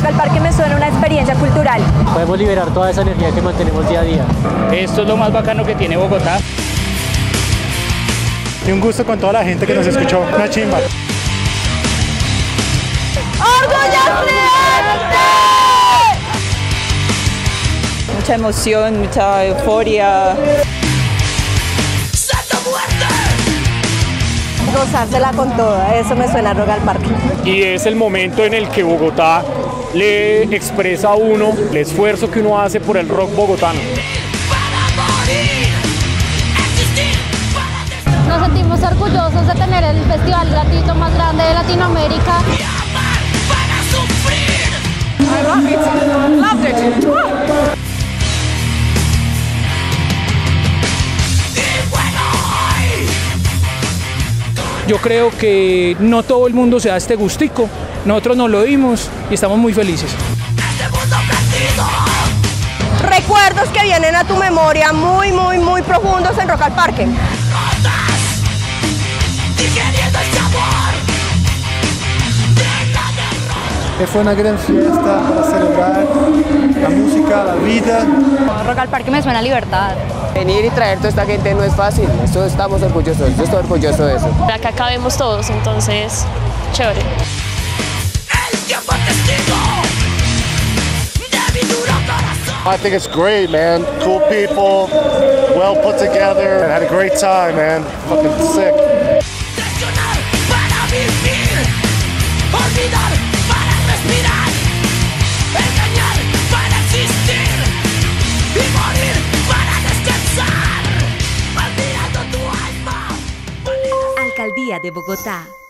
Rock al Parque me suena una experiencia cultural. Podemos liberar toda esa energía que mantenemos día a día. Esto es lo más bacano que tiene Bogotá. Y un gusto con toda la gente que nos escuchó. Una chimba. Mucha emoción, mucha euforia. Gozársela con toda, eso me suena a Rock al Parque. Y es el momento en el que Bogotá le expresa a uno el esfuerzo que uno hace por el rock bogotano. Nos sentimos orgullosos de tener el festival gratuito más grande de Latinoamérica. I love it. Loved it. Yo creo que no todo el mundo se da este gustico. Nosotros nos lo dimos y estamos muy felices. Recuerdos que vienen a tu memoria muy profundos en Rock al Parque. Fue una gran fiesta para celebrar la música, la vida. Rock al Parque me suena a libertad. Venir y traer toda esta gente no es fácil, eso estamos orgullosos, yo estoy orgulloso de eso. Acá cabemos todos, entonces, chévere. I think it's great, man. Cool people, well put together. I had a great time, man. Fucking sick. Alcaldía de Bogotá.